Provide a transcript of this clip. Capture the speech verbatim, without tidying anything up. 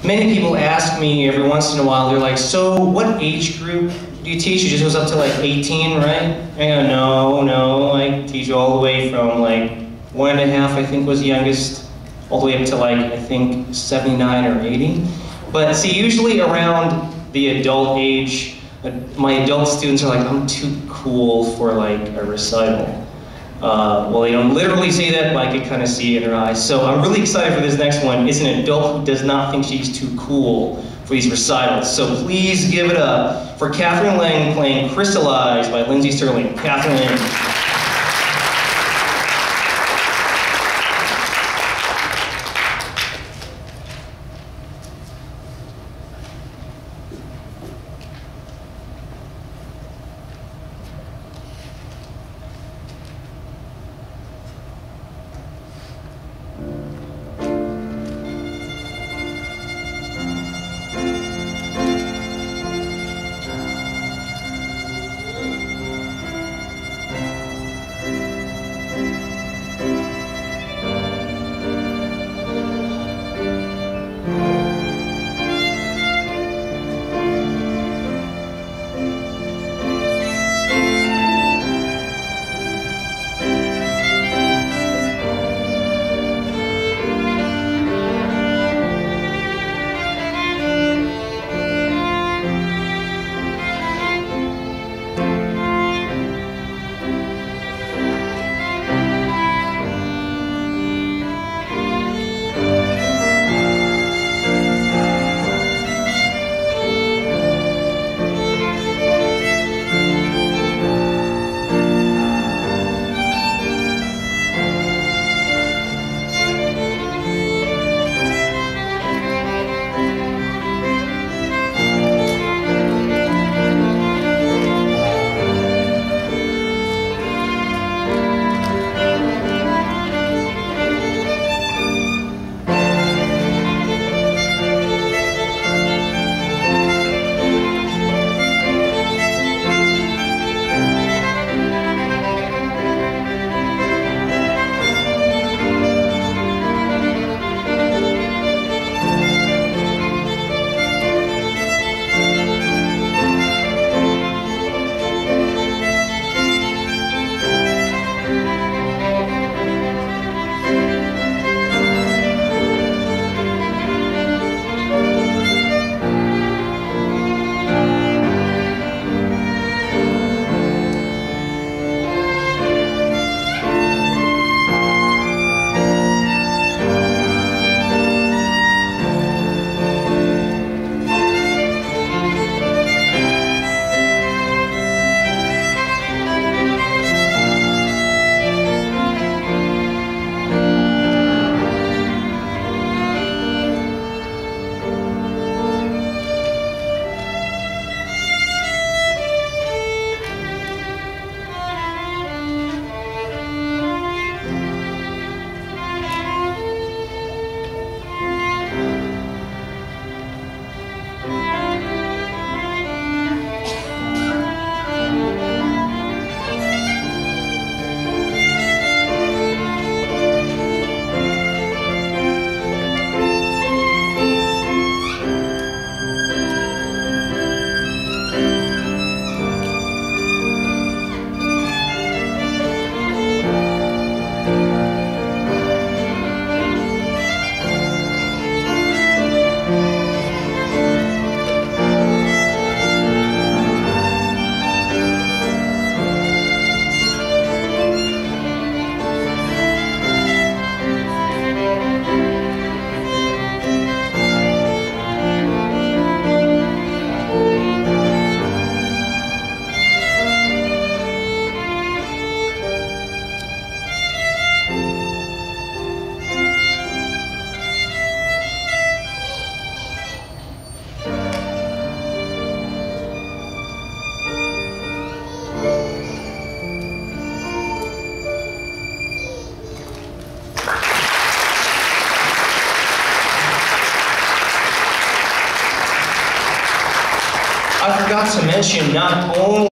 many people ask me every once in a while, they're like, so what age group do you teach? It just goes up to like eighteen, right? I go, no, no, I teach all the way from like one and a half, I think was the youngest, all the way up to like, I think seventy-nine or eighty. But see, usually around the adult age, uh, my adult students are like, I'm too cool for like a recital. Uh, well, they don't literally say that, but I could kind of see it in their eyes. So I'm really excited for this next one. It's an adult who does not think she's too cool for these recitals. So please give it up for Catherine Leng playing Crystallize by Lindsey Stirling. Catherine Leng. I forgot to mention not only